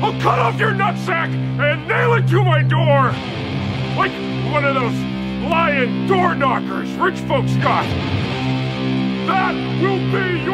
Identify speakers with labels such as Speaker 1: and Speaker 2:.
Speaker 1: I'll cut off your nutsack and nail it to my door! Like one of those lion door knockers rich folks got! That will be your